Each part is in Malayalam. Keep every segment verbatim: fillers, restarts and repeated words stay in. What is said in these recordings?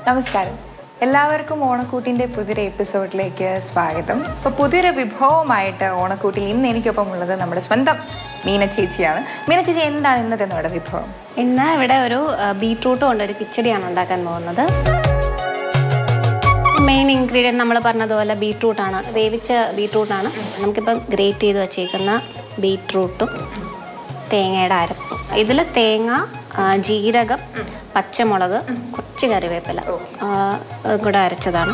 നമസ്കാരം. എല്ലാവർക്കും ഓണക്കൂട്ടിൻ്റെ പുതിയൊരു എപ്പിസോഡിലേക്ക് സ്വാഗതം. അപ്പോൾ പുതിയൊരു വിഭവമായിട്ട് ഓണക്കൂട്ടിൽ ഇന്ന് എനിക്കൊപ്പം ഉള്ളത് നമ്മുടെ സ്വന്തം മീന ചേച്ചിയാണ്. മീന ചേച്ചി, എന്താണ് ഇന്നത്തെ നമ്മുടെ വിഭവം? ഇന്ന് ഇവിടെ ഒരു ബീട്രൂട്ട് കൊണ്ടൊരു കിച്ചടിയാണ് ഉണ്ടാക്കാൻ പോകുന്നത്. മെയിൻ ഇൻഗ്രീഡിയൻറ്റ് നമ്മൾ പറഞ്ഞതുപോലെ ബീട്രൂട്ടാണ്, വേവിച്ച ബീട്രൂട്ടാണ്. നമുക്കിപ്പം ഗ്രേറ്റ് ചെയ്ത് വച്ചേക്കുന്ന ബീട്രൂട്ടും തേങ്ങയുടെ അരപ്പും. ഇതിൽ തേങ്ങ, ജീരകം, പച്ചമുളക്, കുറച്ച് കറിവേപ്പില കൂടെ അരച്ചതാണ്.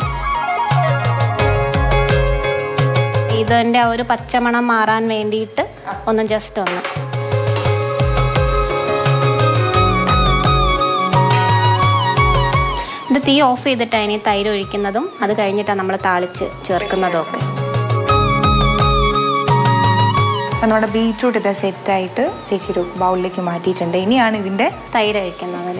ഇതിൻ്റെ ആ ഒരു പച്ചമണം മാറാൻ വേണ്ടിയിട്ട് ഒന്ന് ജസ്റ്റ് ഒന്ന് ഇത് തീ ഓഫ് ചെയ്തിട്ടാണ് ഇനി തൈര് ഒഴിക്കുന്നതും അത് കഴിഞ്ഞിട്ടാണ് നമ്മൾ താളിച്ച് ചേർക്കുന്നതും ഒക്കെ. അപ്പം നമ്മുടെ ബീട്രൂട്ട് ഇത് സെറ്റായിട്ട് ചേച്ചി ഒരു ബൗളിലേക്ക് മാറ്റിയിട്ടുണ്ട്. ഇനിയാണ് ഇതിൻ്റെ തൈര് ഒഴിക്കുന്നത്.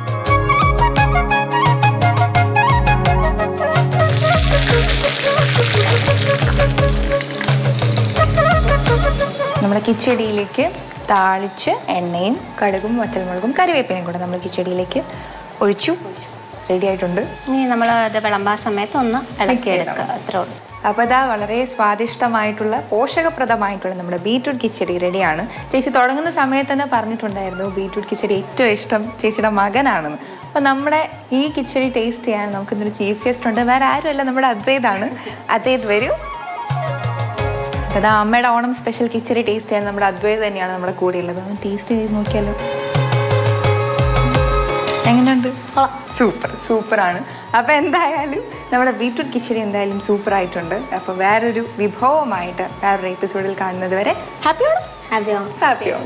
നമ്മുടെ കിച്ചടിയിലേക്ക് താളിച്ച് എണ്ണയും കടുകും വറ്റൽമുളകും കറിവേപ്പിനയും കൂടെ നമ്മൾ കിച്ചടിയിലേക്ക് ഒഴിച്ചു റെഡി ആയിട്ടുണ്ട്. ഇനി നമ്മൾ അത് വിളമ്പാൻ സമയത്ത് ഒന്ന് ഇളക്കിയെടുക്കുക, അത്രേ ഉള്ളൂ. അപ്പോൾ ഇതാ വളരെ സ്വാദിഷ്ടമായിട്ടുള്ള പോഷകപ്രദമായിട്ടുള്ള നമ്മുടെ ബീട്രൂട്ട് കിച്ചടി റെഡിയാണ്. ചേച്ചി തുടങ്ങുന്ന സമയത്ത് തന്നെ പറഞ്ഞിട്ടുണ്ടായിരുന്നു ബീട്രൂട്ട് കിച്ചടി ഏറ്റവും ഇഷ്ടം ചേച്ചിയുടെ മകനാണെന്ന്. അപ്പോൾ നമ്മുടെ ഈ കിച്ചടി ടേസ്റ്റ് ചെയ്യാൻ നമുക്കിന്നൊരു ചീഫ് ഗസ്റ്റ് ഉണ്ട്. വേറെ ആരുമല്ല, നമ്മുടെ അദ്വൈതാണ്. അദ്വൈത് വരൂ. അതാ അമ്മയുടെ ഓണം സ്പെഷ്യൽ കിച്ചടി ടേസ്റ്റ് ചെയ്യാൻ നമ്മുടെ അദ്വൈത് തന്നെയാണ് നമ്മുടെ കൂടെ ഉള്ളത്. ടേസ്റ്റ് ചെയ്ത് നോക്കിയാലോ, എങ്ങനെയുണ്ട്? സൂപ്പർ സൂപ്പറാണ്. അപ്പോൾ എന്തായാലും നമ്മുടെ ബീട്രൂട്ട് കിച്ചടി എന്തായാലും സൂപ്പറായിട്ടുണ്ട്. അപ്പോൾ വേറൊരു വിഭവമായിട്ട് വേറൊരു എപ്പിസോഡിൽ കാണുന്നത് വരെ happy Onam. Happy Onam. Happy Onam.